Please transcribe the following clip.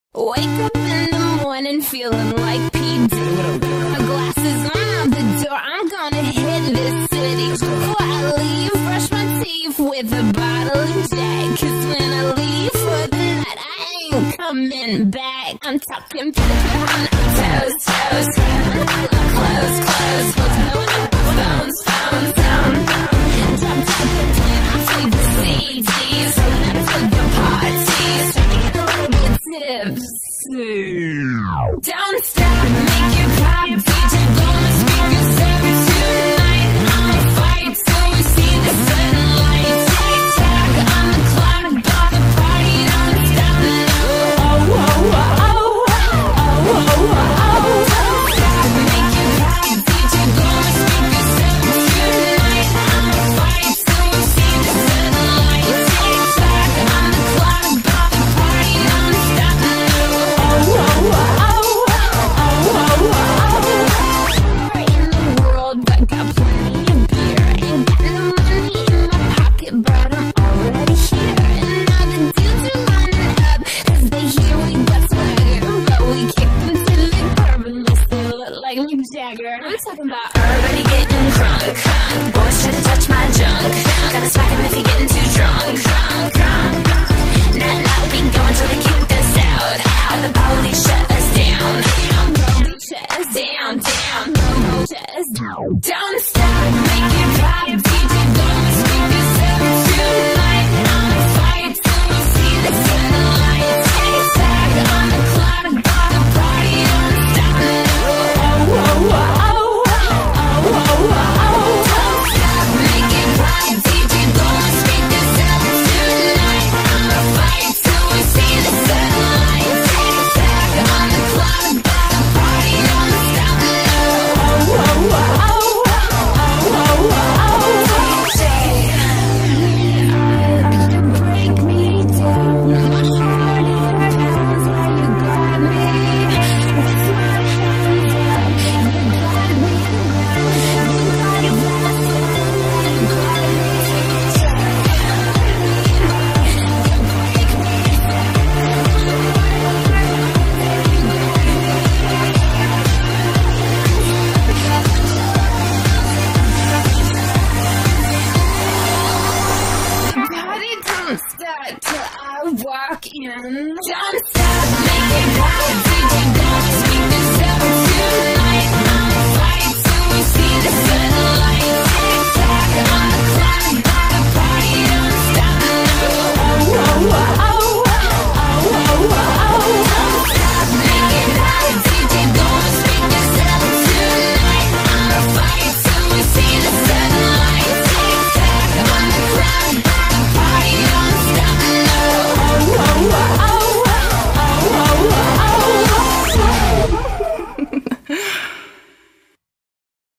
Wake up in the morning feeling like P. Diddy. My glasses on out the door, I'm gonna hit this city. Before I leave, brush my teeth with a bottle of Jack. Cause when I leave for the night, I ain't coming back. I'm talking paper on our toes, toes. Close, close, phones, phones, down. Drop top and plan, I play the CDs. For the parties, get a little bit tipsy. Don't stop, make it pop. DJ blow my speakers every tonight. I'ma fight till we see the sunlight. Tick tock on the clock, got the party, don't stop now. Oh, oh, oh, oh, oh, oh, oh. Don't stop, make it pop. DJ blow my speakers every tonight. I'ma fight till we see the sunlight. Tick tock on the clock, got the party, don't stop now. Oh, oh, oh. Jagger. I'm talking about